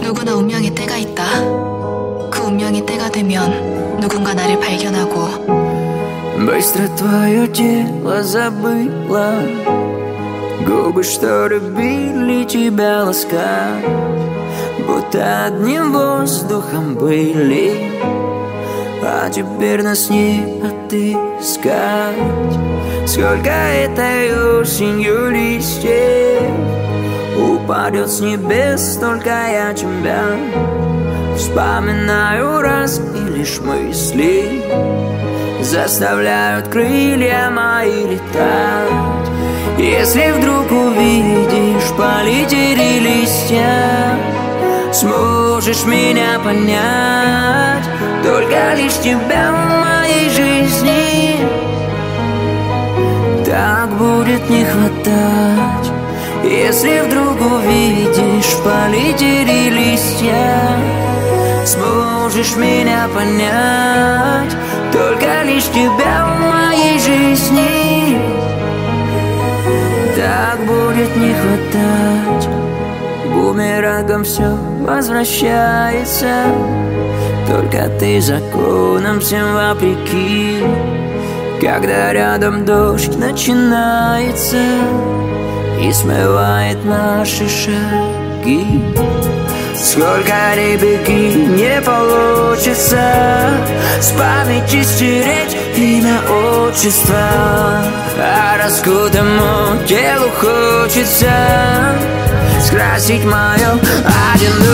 누구나 운명의 때가 있다. 그 운명의 때가 되면 누군가 나를 발견하고. Быстро твое тело забыло, губы, что любили тебя ласкать, будто одним воздухом были, а теперь нас не отыскать. Сколько этой осенью листьев упадет с небес, только я тебя вспоминаю раз, и лишь мысли заставляют крылья мои летать. Если вдруг увидишь, полетели листья, сможешь меня понять. Только лишь тебя в моей жизни так будет не хватать. Если вдруг увидишь, полетели листья, сможешь меня понять. Только лишь тебя в моей жизни так будет не хватать. Бумерангом все возвращается, только ты законом всем вопреки. Когда рядом дождь начинается и смывает наши шаги, сколько ни беги, не получится с памяти стереть имя, отчество. А раскутому телу хочется скрасить мое одиночество.